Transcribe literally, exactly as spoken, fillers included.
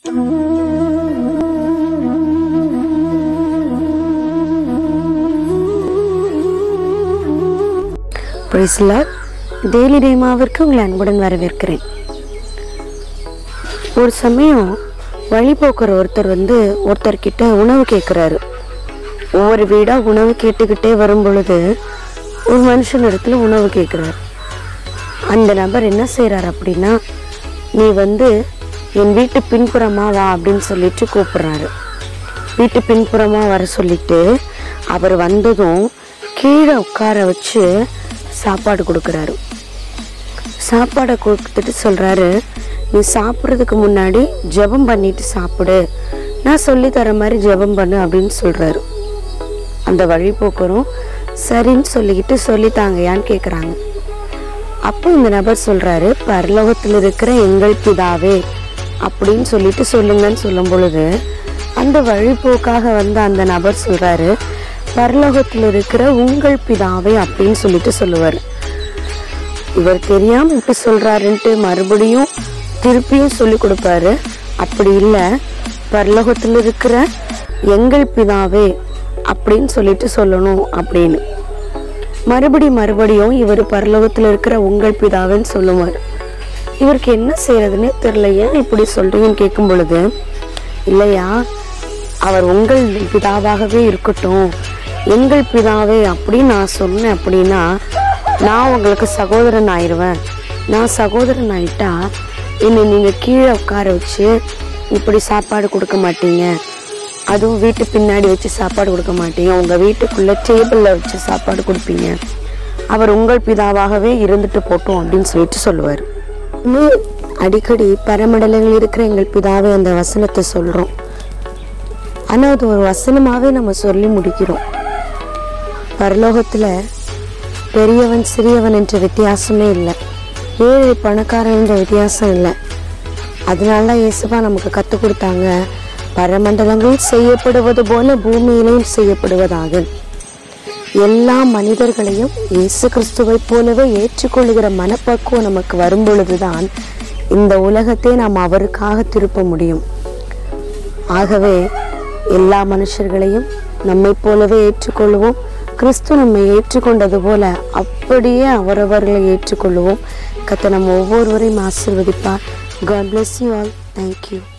Price the Lord. Daily ரேமாவிற்கு உங்களை அன்புடன் வரவேற்கிறேன். ஒரு சமயம் வழி போக்குற ஒருத்தர் வந்து ஒருத்தர்கிட்ட உணவு கேட்குறாரு. ஒவ்வொரு வீடாக உணவு கேட்டுக்கிட்டே வரும் பொழுது ஒரு மனுஷன் இடத்துல உணவு கேட்குறாரு. அந்த நபர் என்ன செய்கிறார் அப்படின்னா, நீ வந்து என் வீட்டு பின்புறமாக வா அப்படின்னு சொல்லிட்டு கூப்பிட்றாரு. வீட்டு பின்புறமாக வர சொல்லிட்டு அவர் வந்ததும் கீழே உட்கார வச்சு சாப்பாடு கொடுக்குறாரு. சாப்பாடை கொடுத்துட்டு சொல்கிறாரு, நீ சாப்பிட்றதுக்கு முன்னாடி ஜெபம் பண்ணிட்டு சாப்பிடு, நான் சொல்லி தர மாதிரி ஜெபம் பண்ணு அப்படின்னு சொல்கிறாரு. அந்த வழிபோக்கரும் சரின்னு சொல்லிக்கிட்டு சொல்லித்தாங்கயான்னு கேட்குறாங்க. அப்போ இந்த நபர் சொல்கிறாரு, பரலோகத்தில் இருக்கிற எங்கள் பிதாவே அப்படின்னு சொல்லிட்டு சொல்லுங்கன்னு சொல்லும் பொழுது அந்த வழிபோக்காக வந்து அந்த நபர் சொல்கிறாரு, பரலோகத்தில் இருக்கிற உங்கள் பிதாவே அப்படின்னு சொல்லிட்டு சொல்லுவார். இவர் தெரியாமல் இப்படி சொல்கிறாருன்ட்டு மறுபடியும் திருப்பியும் சொல்லி கொடுப்பாரு. அப்படி இல்லை, பரலோகத்தில் இருக்கிற எங்கள் பிதாவே அப்படின்னு சொல்லிட்டு சொல்லணும் அப்படின்னு. மறுபடி மறுபடியும் இவர் பரலோகத்தில் இருக்கிற உங்கள் பிதாவேன்னு சொல்லுவார். இவருக்கு என்ன செய்யறதுன்னே தெரியல. ஏன் இப்படி சொல்றீங்கன்னு கேட்கும் பொழுது, இல்லையா அவர் உங்கள் பிதாவாகவே இருக்கட்டும், எங்கள் பிதாவே அப்படின்னு நான் சொன்னேன் அப்படின்னா நான் உங்களுக்கு சகோதரன் ஆயிடுவேன். நான் சகோதரன் ஆயிட்டா என்னை நீங்கள் கீழே உட்கார வச்சு இப்படி சாப்பாடு கொடுக்க மாட்டீங்க, அதுவும் வீட்டு பின்னாடி வச்சு சாப்பாடு கொடுக்க மாட்டீங்க, உங்கள் வீட்டுக்குள்ளே டேபிளில் வச்சு சாப்பாடு கொடுப்பீங்க. அவர் உங்கள் பிதாவாகவே இருந்துட்டு போட்டோம் அப்படின்னு சொல்லிட்டு சொல்லுவார். அடிக்கடி பரமண்டலங்கள் இருக்கிற எங்கள் பிதாவே அந்த வசனத்தை சொல்கிறோம். ஆனால் அது ஒரு வசனமாகவே நம்ம சொல்லி முடிக்கிறோம். பரலோகத்தில் பெரியவன் சிறியவன் என்ற வித்தியாசமே இல்லை, ஏழை பணக்காரன் என்ற வித்தியாசம் இல்லை. அதனால தான் இயேசுவா நமக்கு கற்றுக் கொடுத்தாங்க, பரமண்டலங்களில் செய்யப்படுவது போல பூமியிலையும் செய்யப்படுவதாக. எல்லா மனிதர்களையும் இயேசு கிறிஸ்துவை போலவே ஏற்றுக்கொள்ளுகிற மனப்பக்குவம் நமக்கு வரும் பொழுதுதான் இந்த உலகத்தை நாம் அவருக்காக திருப்ப முடியும். ஆகவே எல்லா மனுஷர்களையும் நம்மை போலவே ஏற்றுக்கொள்வோம். கிறிஸ்து நம்மை ஏற்றுக்கொண்டது போல அப்படியே அவரவர்களை ஏற்றுக்கொள்வோம். கர்த்தர் நம்ம ஒவ்வொருவரையும் ஆசீர்வதிப்பார். God bless you all. Thank you.